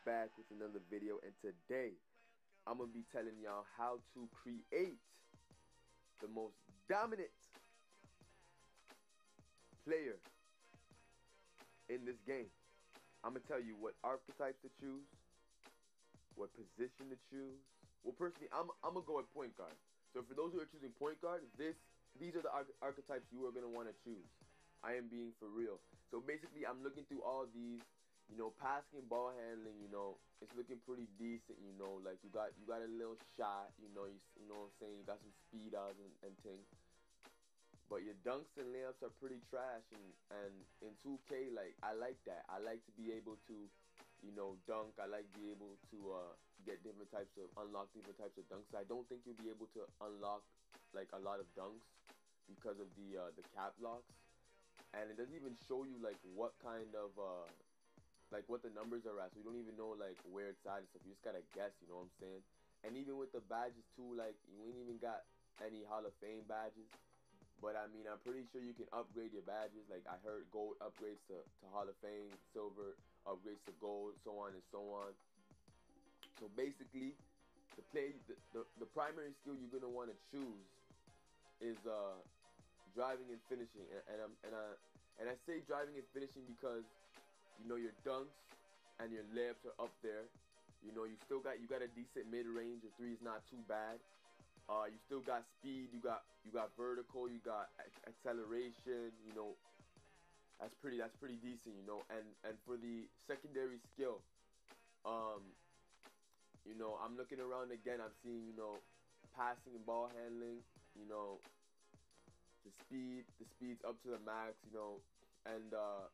back with another video, and today I'm gonna be telling y'all how to create the most dominant player in this game. I'm gonna tell you what archetypes to choose, what position to choose. Well, personally, I'm gonna go with point guard. So for those who are choosing point guard, these are the archetypes you are gonna want to choose. I am being for real. So basically, I'm looking through all these. Passing and ball handling, it's looking pretty decent, like you got a little shot, you know what I'm saying, you got some speed outs and things. But your dunks and layups are pretty trash, and in 2K, like, I like that. I like to be able to, dunk. I like to be able to unlock different types of dunks. I don't think you'll be able to unlock like a lot of dunks because of the cap locks, and it doesn't even show you like what kind of like what the numbers are at, so you don't even know like where it's at and stuff. You just gotta guess, you know what I'm saying? And even with the badges too, like you ain't even got any Hall of Fame badges. But I mean, I'm pretty sure you can upgrade your badges. Like I heard gold upgrades to Hall of Fame, silver upgrades to gold, so on and so on. So basically, the primary skill you're gonna want to choose is driving and finishing. And I say driving and finishing because your dunks and your layups are up there. You got a decent mid range. Your three is not too bad. You still got speed. You got vertical. You got acceleration. That's pretty decent. And for the secondary skill, I'm looking around again. I'm seeing passing and ball handling. The speed's up to the max. And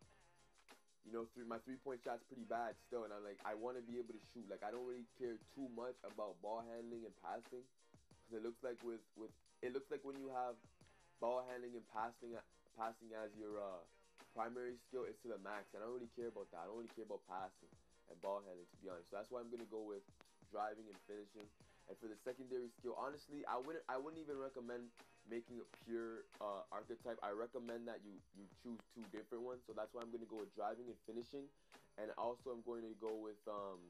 my 3-point shot's pretty bad still, and I want to be able to shoot. Like I don't really care too much about ball handling and passing, because it looks like when you have ball handling and passing as your primary skill, it's to the max. And I don't really care about that. I don't really care about passing and ball handling, to be honest. So that's why I'm gonna go with driving and finishing. And for the secondary skill, honestly, I wouldn't even recommend making a pure archetype. I recommend that you choose two different ones. So that's why I'm going to go with driving and finishing. And also I'm going to go with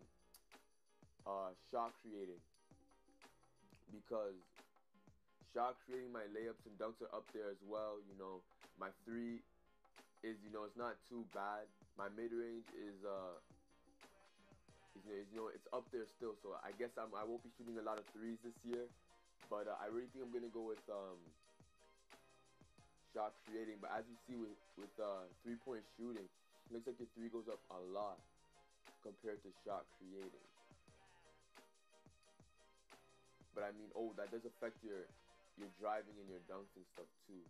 shot creating. Because shot creating, my layups and dunks are up there as well. My three is, it's not too bad. My mid-range is it's up there still, so I guess I won't be shooting a lot of threes this year, but I really think I'm gonna go with shot creating. But as you see with 3-point shooting, it looks like your three goes up a lot compared to shot creating. But I mean, that does affect your driving and your dunks and stuff too.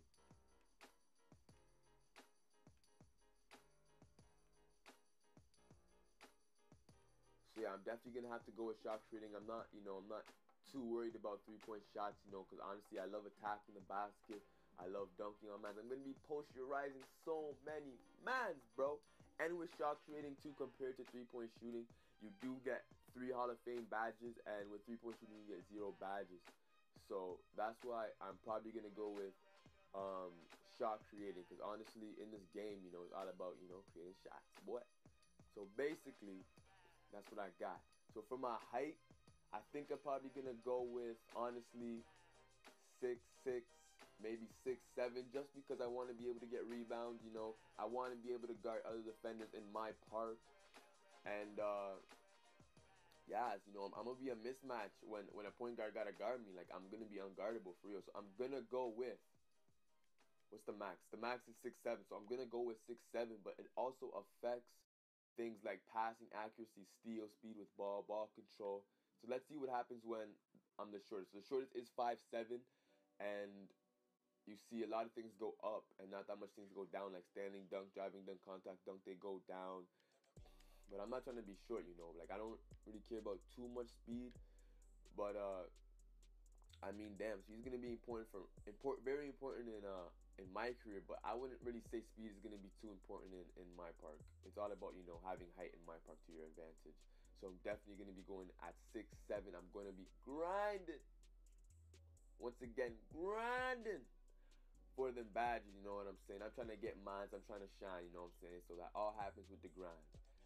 So yeah, I'm definitely gonna have to go with shot creating. I'm not too worried about 3-point shots, because honestly, I love attacking the basket. I love dunking on mans. I'm gonna be posterizing so many mans, bro. And with shot creating too, compared to 3-point shooting, you do get 3 Hall of Fame badges, and with 3-point shooting, you get 0 badges. So that's why I'm probably gonna go with shot creating, because honestly, in this game, it's all about creating shots, boy. So basically, that's what I got. So for my height, I think I'm probably gonna go with, honestly, 6'6", maybe 6'7", just because I want to be able to get rebounds. I want to be able to guard other defenders in my park. And yeah, I'm gonna be a mismatch when a point guard gotta guard me. Like, I'm gonna be unguardable for real. So I'm gonna go with, what's the max? The max is 6'7", so I'm gonna go with 6'7", but it also affects things like passing accuracy, steal, speed with ball control. So let's see what happens when I'm the shortest. So the shortest is 5'7", and you see a lot of things go up and not that much things go down, like standing dunk, driving dunk, contact dunk, they go down. But I'm not trying to be short, like I don't really care about too much speed. But I mean, damn, so he's gonna be very important in my career, but I wouldn't really say speed is gonna be too important in my park. It's all about having height in my park to your advantage. So I'm definitely gonna be going at 6'7". I'm gonna be grinding. Once again, grinding for them badges. You know what I'm saying? I'm trying to get mines. I'm trying to shine. You know what I'm saying? So that all happens with the grind.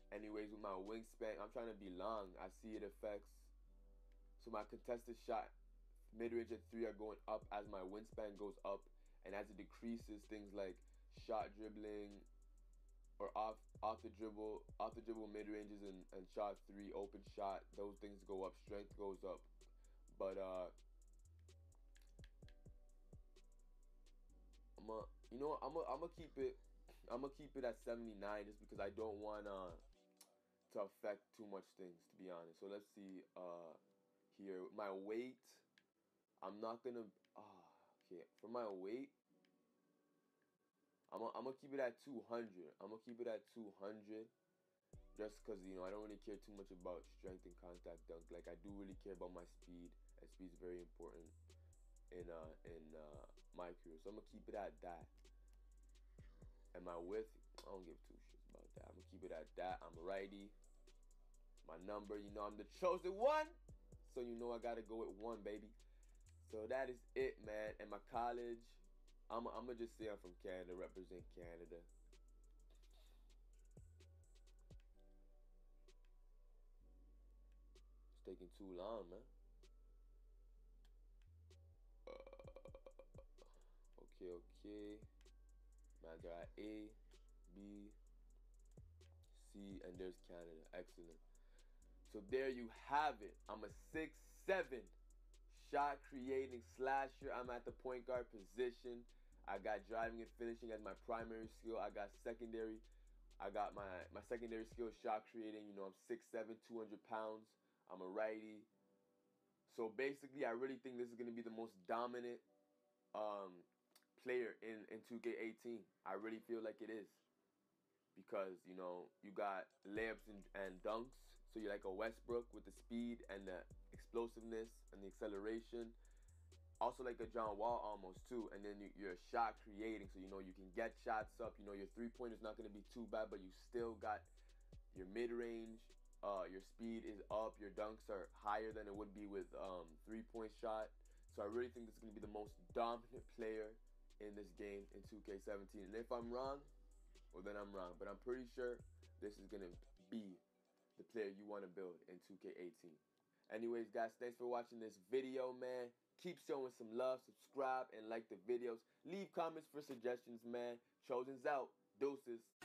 Anyways, with my wingspan, I'm trying to be long. I see it affects. So my contested shot, mid-range and 3 are going up as my wingspan goes up, and as it decreases, things like shot dribbling or off the dribble mid-ranges and shot 3 open shot, those things go up. Strength goes up, but I'm gonna keep it. I'm gonna keep it at 79 just because I don't want to affect too much things, to be honest. So let's see here. My weight, I'm not gonna okay, for my weight, I'm gonna keep it at 200. I'm gonna keep it at 200 just because, you know, I don't really care too much about strength and contact dunk. Like, I do really care about my speed, and speed's very important in my career. So I'm gonna keep it at that. And my width, I don't give two shits about that. I'm gonna keep it at that. I'm righty. My number, you know, I'm the chosen one, so you know I gotta go with 1, baby. So that is it, man. And my college, I'm gonna just say I'm from Canada, represent Canada. It's taking too long, man. Okay. Man, there are A, B, C, and there's Canada. Excellent. So there you have it. I'm a 6'7" shot creating slasher. I'm at the point guard position. I got driving and finishing as my primary skill. I got secondary. I got my secondary skill shot creating. You know, I'm 6'7", 200 pounds. I'm a righty. So basically, I really think this is going to be the most dominant player in 2K18. I really feel like it is. Because, you know, you got layups and dunks. So you're like a Westbrook with the speed and the explosiveness and the acceleration. Also like a John Wall almost too. And then you're shot creating. So, you know, you can get shots up. You know, your three-pointer's not going to be too bad, but you still got your mid-range. Your speed is up. Your dunks are higher than it would be with three-point shot. So I really think this is going to be the most dominant player in this game in 2K17. And if I'm wrong, well, then I'm wrong. But I'm pretty sure this is going to be the player you want to build in 2K18. Anyways, guys, thanks for watching this video, man. Keep showing some love. Subscribe and like the videos. Leave comments for suggestions, man. Chosen's out. Deuces.